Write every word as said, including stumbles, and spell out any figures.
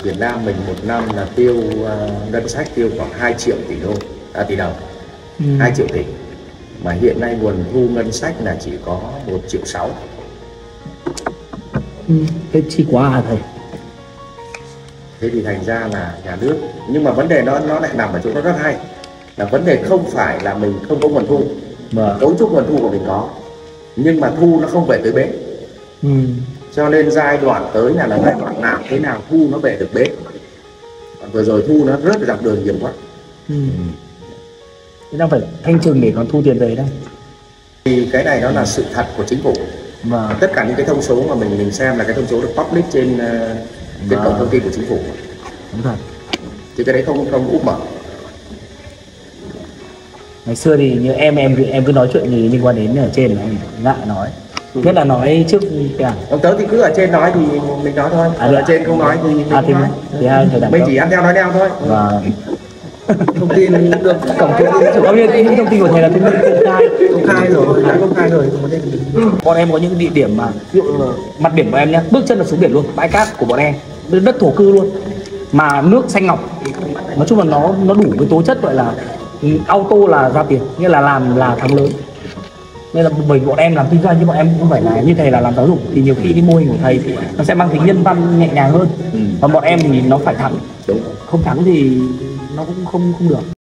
Việt Nam mình một năm là tiêu uh, ngân sách tiêu khoảng hai triệu tỷ đô à, tỷ đồng, ừ. hai triệu tỷ, mà hiện nay nguồn thu ngân sách là chỉ có một triệu sáu. Ừ, thế chi quá à thầy. Thế thì thành ra là nhà nước, nhưng mà vấn đề nó nó lại nằm ở chỗ nó rất hay, là vấn đề không phải là mình không có nguồn thu, mà cấu trúc nguồn thu của mình có, nhưng mà thu nó không về tới bến. Ừ. Cho nên giai đoạn tới là là giai đoạn nào thế nào thu nó về được bến. Còn vừa rồi thu nó rớt dọc đường nhiều quá. Ừ. Thế đang phải thanh trừng để còn thu tiền về đây. Thì cái này nó là sự thật của chính phủ. Và tất cả những cái thông số mà mình mình xem là cái thông số được public trên uh, trên cổng thông tin của chính phủ. Đúng thật. Chứ cái đấy không không úp mở. Ngày xưa thì như em em em cứ nói chuyện gì liên quan đến ở trên này ngại nói. Ừ. Nhất là nói trước cả. Ông tớ thì cứ ở trên nói thì mình nói thôi. À, ở trên không nói thì mình à, thì, nói. Thì hai thầy mình chỉ ăn theo nói theo thôi. Và thông tin được cổng thông tin. Có biết những thông tin của thầy là thông tin công khai. Công khai rồi, đã công khai rồi. Bọn em có những địa điểm mà ví dụ mặt biển của em nhé, bước chân là xuống biển luôn, bãi cát của bọn em, đất thổ cư luôn, mà nước xanh ngọc, nói chung là nó nó đủ cái tố chất gọi là auto là ra tiền, nghĩa là làm là thắng lớn. Nên là bởi bọn em làm kinh doanh chứ bọn em cũng không phải là như thầy là làm giáo dục, thì nhiều khi cái mô hình của thầy thì nó sẽ mang tính nhân văn nhẹ nhàng hơn, còn bọn em thì nó phải thắng, không thắng thì nó cũng không không được.